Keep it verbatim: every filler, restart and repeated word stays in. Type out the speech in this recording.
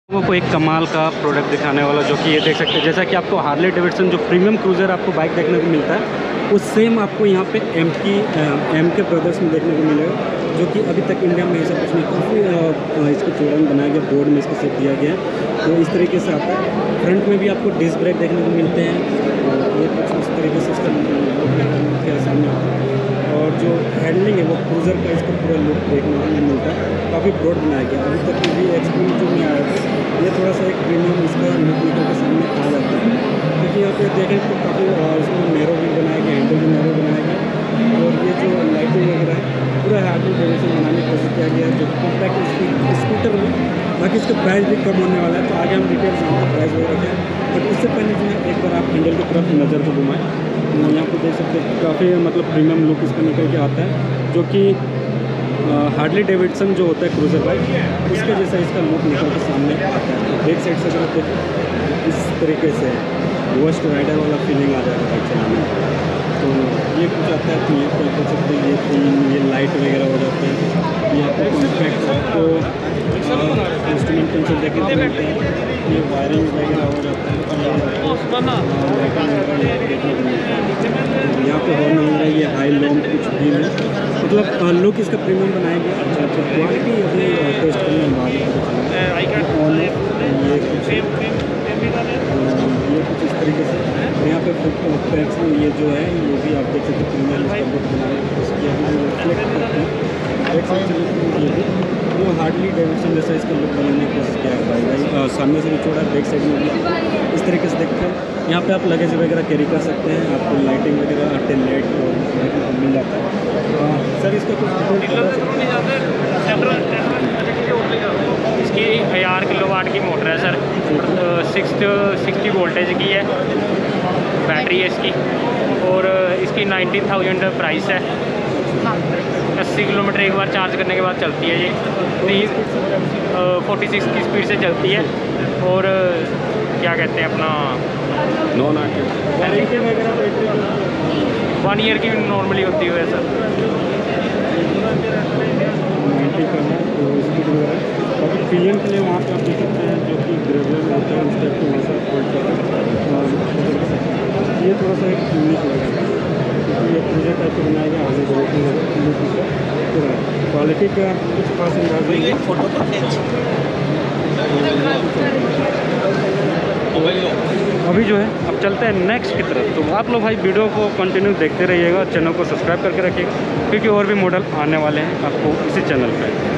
आपको एक कमाल का प्रोडक्ट दिखाने वाला, जो कि ये देख सकते हैं, जैसा कि आपको हार्ले डेविडसन जो प्रीमियम क्रूज़र आपको बाइक देखने को मिलता है, वो सेम आपको यहाँ पे एम की एम के ब्रदर्स में देखने को मिलेगा, जो कि अभी तक इंडिया में ऐसा कुछ नहीं, काफ़ी इसको चौड़ाई बनाया गया, बोर्ड में इसको सेट दिया गया है, तो इस तरीके से आता है। फ्रंट में भी आपको डिस्क ब्रेक देखने को मिलते हैं, और ये कुछ इस तरीके से इसका सामने आता है, और जो हैंडलिंग है वो क्रूज़र का इसका पूरा लुक देखने को मिलता है, काफ़ी ब्रॉड बनाया गया। अभी तक भी एक्सपीरियंस जो नहीं आया था, ये थोड़ा सा एक प्रीमियम इसका लुक निकल के सामने आ जाता है, क्योंकि यहाँ पे देखें तो काफ़ी इसमें नैरो भी बनाया गया, हैंडल भी नैरो बनाया गया, और ये जो लाइटिंग वगैरह है पूरा हार्ले डेविडसन बनाने की कोशिश किया गया है, जो कॉम्पैक्ट स्कूटर में। बाकी इसका प्राइस भी कम होने वाला है, तो आगे हम डिटेल जानते प्राइस वगैरह क्या है, बट इससे पहले जो है एक बार आप हैंडल की तरफ नज़र को घुमाएँ, यहाँ पर देख सकते हैं काफ़ी मतलब प्रीमियम लुक इसका निकल के आता है, जो कि हार्ले डेविडसन जो होता है क्रूज़र बाइक, उसके जैसा इसका लुक निकल के सामने आता है। तो बैक साइड से अगर देखें इस तरीके से वर्स्ट राइडर वाला फीलिंग आ जाएगा बाइक चलाने में। तो ये कुछ आता है, तो ये क्या कर सकते हैं, ये तीन ये लाइट वगैरह हो जाते हैं, ये आपको कॉम्पैक्ट आपको इंस्ट्रूमेंट कंसोल देखे तो मिलते हैं, ये वायरिंग वगैरह हो जाता है, यहाँ पे हॉर्न वगैरह, ये हाई लॉन्ग कुछ भी है, मतलब लुक इसका प्रीमियम बनाया गया। अच्छा अच्छा, क्वालिटी अभी टेस्ट करने बाद ये कुछ ये कुछ इस तरीके से यहाँ पे पैक्स में ये जो है ये भी आप देख सकते हैं प्रीमियम इसका लुक बनाया, इसकी अभी रिफ्लेक्ट करते हैं बैक साइड से, ये भी वो हार्ले डेविडसन जैसा इसका लुक बनाने की कोशिश किया है भाई। सामने से भी छोड़ा, बैक साइड में भी इस तरीके से देखते हैं। यहाँ पे आप लगेज वगैरह कैरी कर सकते हैं, आपको लाइटिंग वगैरह टेल लाइट मिल जाता है। सर इसका कुछ इसकी हज़ार किलो वाट की मोटर है सर, सिक्स सिक्सटी वोल्टेज की है, बैटरी है इसकी, और इसकी नाइनटीन थाउजेंड प्राइस है। अस्सी किलोमीटर एक बार चार्ज करने के बाद चलती है ये, तीस फोर्टी सिक्स की स्पीड से चलती है, और क्या कहते हैं अपना नॉन वारंटी वन ईयर की नॉर्मली होती है सर। बाकी पीएम के लिए वहाँ पे आप देख सकते हैं, जो कि ग्रेजुएट होता है उस टाइप के वहाँ से होल्ड करते हैं। ये थोड़ा सा एक यूनिक लगेगा, क्योंकि ये पूरे टाइप से बनाया गया, आगे क्वालिटी का कुछ खास अंदाज नहीं है। फोटो अभी जो है अब चलते हैं नेक्स्ट की तरफ, तो आप लोग भाई वीडियो को कंटिन्यू देखते रहिएगा, चैनल को सब्सक्राइब करके रखिएगा, क्योंकि और भी मॉडल आने वाले हैं आपको इसी चैनल पे।